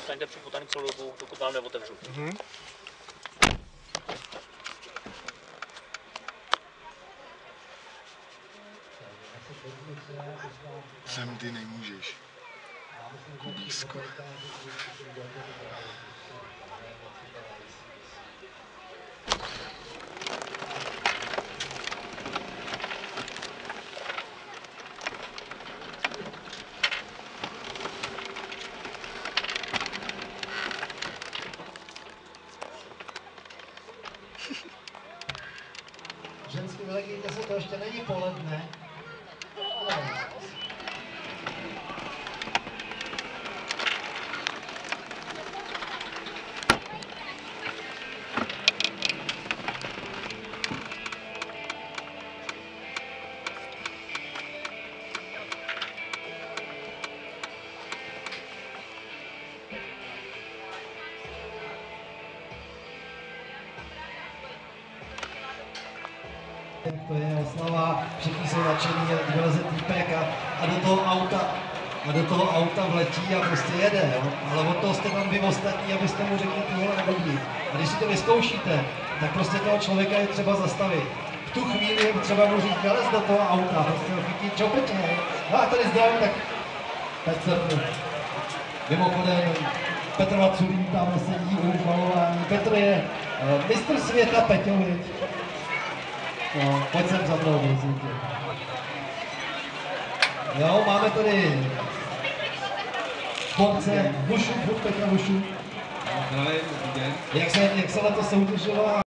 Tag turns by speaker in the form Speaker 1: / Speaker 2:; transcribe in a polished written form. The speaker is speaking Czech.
Speaker 1: zůstaňte připutaný celou dobu, dokud vám neotevřu.
Speaker 2: Sem ty nemůžeš. Kubísko.
Speaker 3: Ženský vylekejte se, to ještě není poledne. To je oslava, všichni jsou nadšení, vyleze týpek a do toho auta vletí a prostě jede, jo? Ale od toho jste tam vy ostatní, abyste mu řekli tohle nehodí. A když si to vyzkoušíte, tak prostě toho člověka je třeba zastavit. V tu chvíli je třeba mu říct, vylez do toho auta, prostě ho chytí, čau Petře, no a tady zdravím, tak Petr, mimochodem, Petr Vaculín tam sedí u malování, Petr je mistr světa Peťovič. No, pojď sem za mnou, prosím tě. Jo, máme tady sportce Vušu, Petra Vušu. Jak se na to soutěžilo?